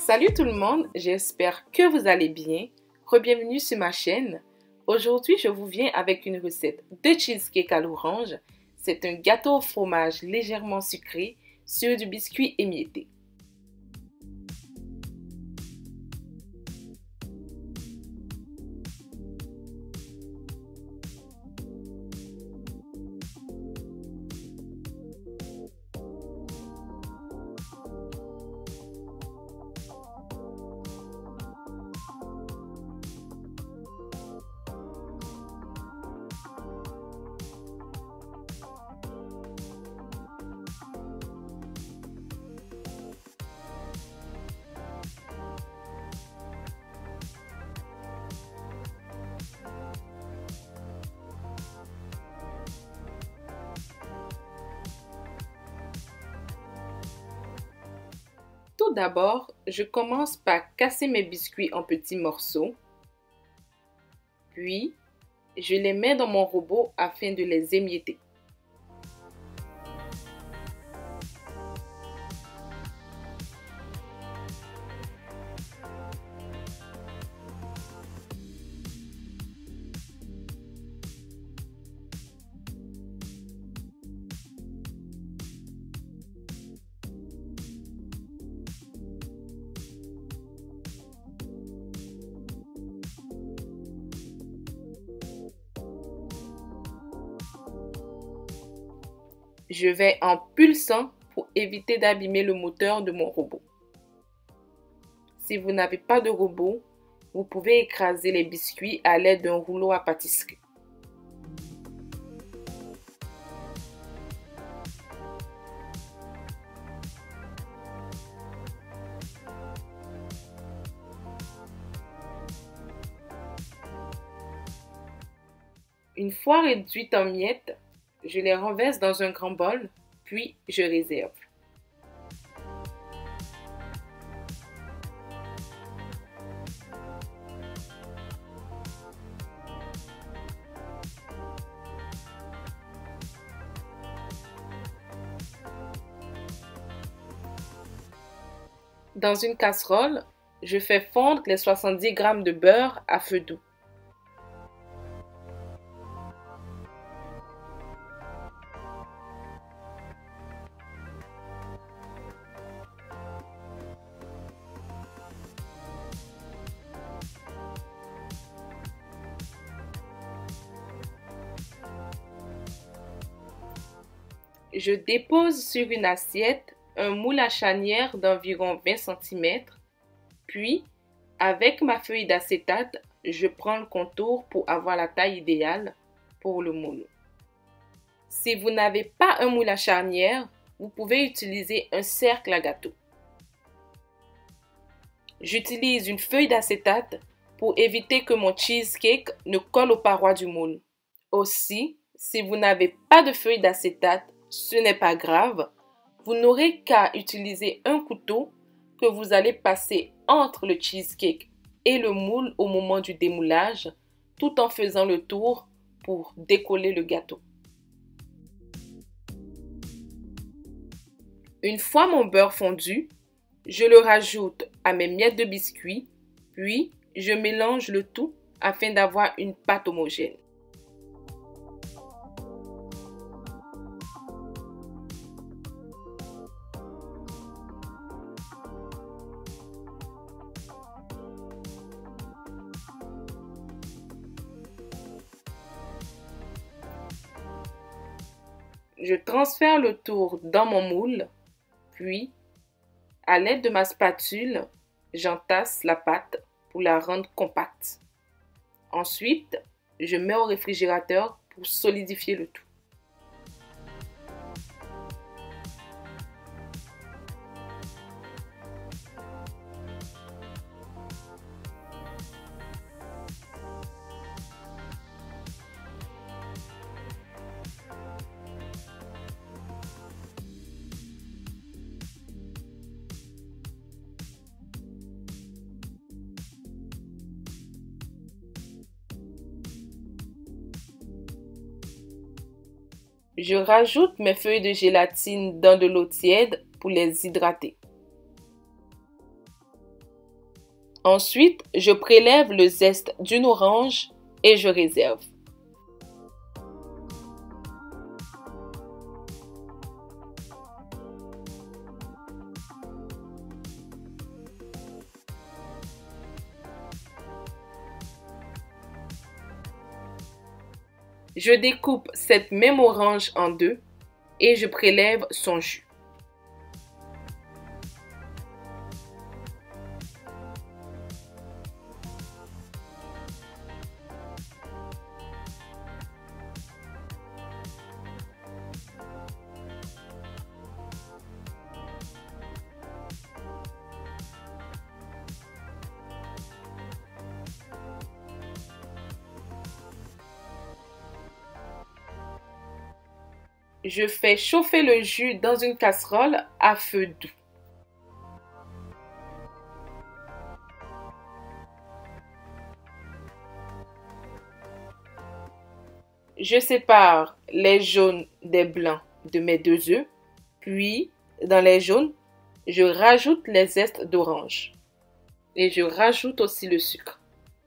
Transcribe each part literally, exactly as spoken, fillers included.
Salut tout le monde, j'espère que vous allez bien. Re-bienvenue sur ma chaîne. Aujourd'hui, je vous viens avec une recette de cheesecake à l'orange. C'est un gâteau au fromage légèrement sucré sur du biscuit émietté. Tout d'abord, je commence par casser mes biscuits en petits morceaux. Puis, je les mets dans mon robot afin de les émietter. Je vais en pulsant pour éviter d'abîmer le moteur de mon robot. Si vous n'avez pas de robot, vous pouvez écraser les biscuits à l'aide d'un rouleau à pâtisserie. Une fois réduites en miettes, je les renverse dans un grand bol, puis je réserve. Dans une casserole, je fais fondre les soixante-dix grammes de beurre à feu doux. Je dépose sur une assiette un moule à chanière d'environ vingt centimètres, puis, avec ma feuille d'acétate, je prends le contour pour avoir la taille idéale pour le moule. Si vous n'avez pas un moule à charnière, vous pouvez utiliser un cercle à gâteau. J'utilise une feuille d'acétate pour éviter que mon cheesecake ne colle aux parois du moule. Aussi, si vous n'avez pas de feuille d'acétate, ce n'est pas grave, vous n'aurez qu'à utiliser un couteau que vous allez passer entre le cheesecake et le moule au moment du démoulage, tout en faisant le tour pour décoller le gâteau. Une fois mon beurre fondu, je le rajoute à mes miettes de biscuits, puis je mélange le tout afin d'avoir une pâte homogène. Je transfère le tour dans mon moule, puis, à l'aide de ma spatule, j'entasse la pâte pour la rendre compacte. Ensuite, je mets au réfrigérateur pour solidifier le tout. Je rajoute mes feuilles de gélatine dans de l'eau tiède pour les hydrater. Ensuite, je prélève le zeste d'une orange et je réserve. Je découpe cette même orange en deux et je prélève son jus. Je fais chauffer le jus dans une casserole à feu doux. Je sépare les jaunes des blancs de mes deux œufs, puis dans les jaunes, je rajoute les zestes d'orange et je rajoute aussi le sucre.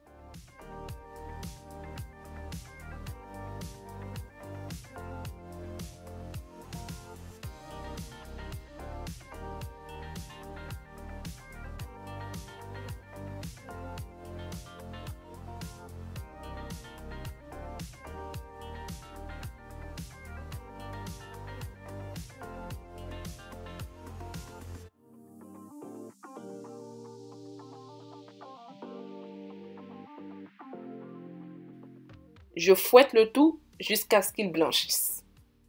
Je fouette le tout jusqu'à ce qu'il blanchisse.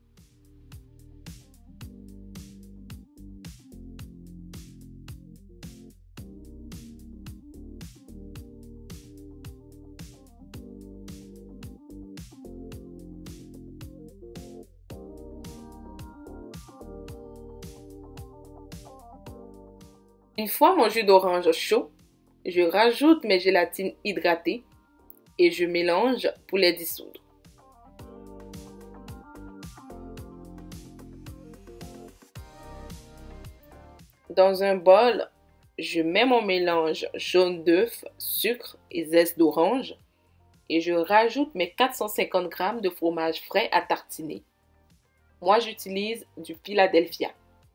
Une fois mon jus d'orange chaud, je rajoute mes gélatines hydratées et je mélange pour les dissoudre. Dans un bol, je mets mon mélange jaune d'œuf, sucre et zeste d'orange et je rajoute mes quatre cent cinquante grammes de fromage frais à tartiner. Moi, j'utilise du Philadelphia.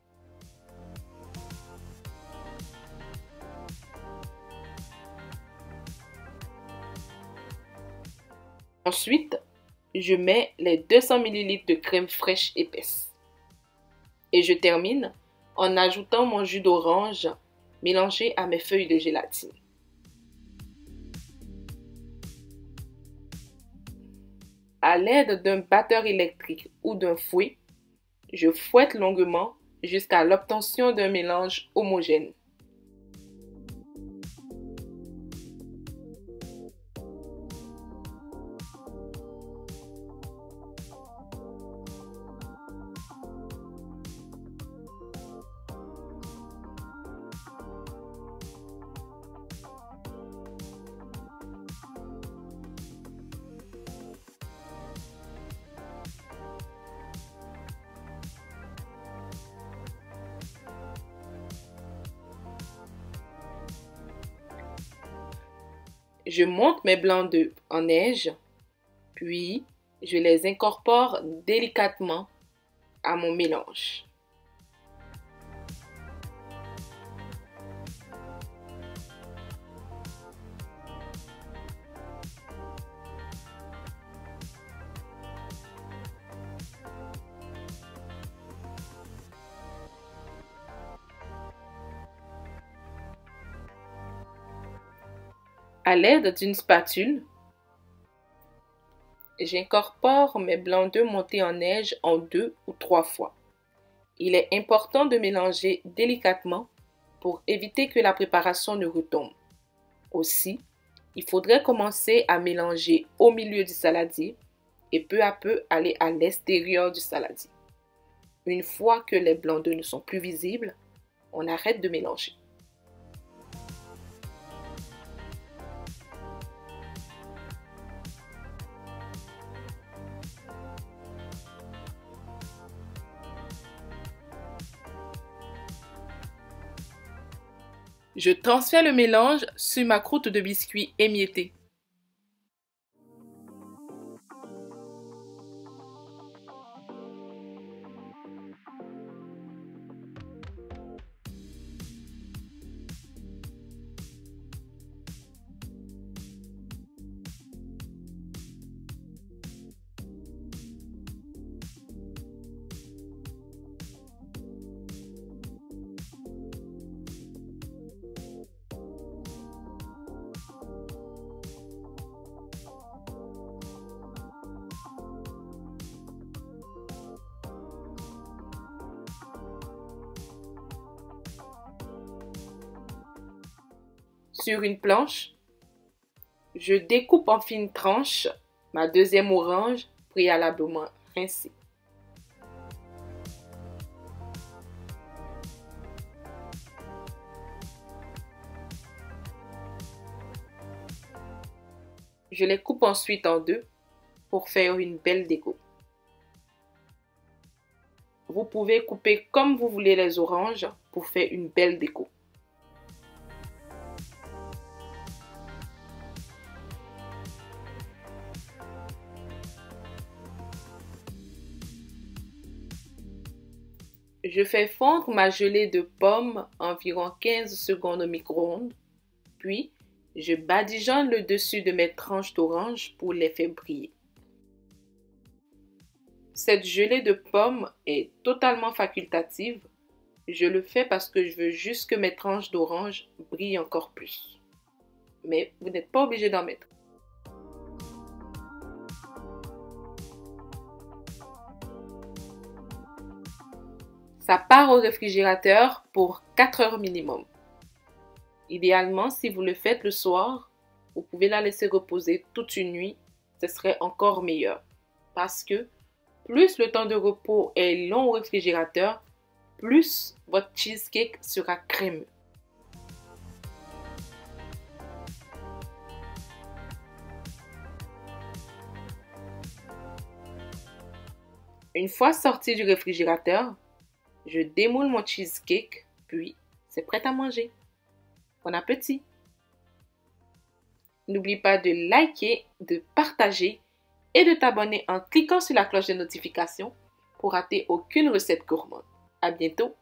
Ensuite, je mets les deux cents millilitres de crème fraîche épaisse. Et je termine en ajoutant mon jus d'orange mélangé à mes feuilles de gélatine. À l'aide d'un batteur électrique ou d'un fouet, je fouette longuement jusqu'à l'obtention d'un mélange homogène. Je monte mes blancs d'œufs en neige, puis je les incorpore délicatement à mon mélange. À l'aide d'une spatule, j'incorpore mes blancs d'œufs montés en neige en deux ou trois fois. Il est important de mélanger délicatement pour éviter que la préparation ne retombe. Aussi, il faudrait commencer à mélanger au milieu du saladier et peu à peu aller à l'extérieur du saladier. Une fois que les blancs d'œufs ne sont plus visibles, on arrête de mélanger. Je transfère le mélange sur ma croûte de biscuit émiettée. Sur une planche, je découpe en fines tranches ma deuxième orange préalablement rincée. Je les coupe ensuite en deux pour faire une belle déco. Vous pouvez couper comme vous voulez les oranges pour faire une belle déco. Je fais fondre ma gelée de pommes environ quinze secondes au micro-ondes, puis je badigeonne le dessus de mes tranches d'orange pour les faire briller. Cette gelée de pommes est totalement facultative. Je le fais parce que je veux juste que mes tranches d'orange brillent encore plus. Mais vous n'êtes pas obligé d'en mettre. Ça part au réfrigérateur pour quatre heures minimum. Idéalement, si vous le faites le soir, vous pouvez la laisser reposer toute une nuit. Ce serait encore meilleur. Parce que plus le temps de repos est long au réfrigérateur, plus votre cheesecake sera crémeux. Une fois sorti du réfrigérateur, je démoule mon cheesecake, puis c'est prêt à manger. Bon appétit! N'oublie pas de liker, de partager et de t'abonner en cliquant sur la cloche de notification pour rater aucune recette gourmande. À bientôt!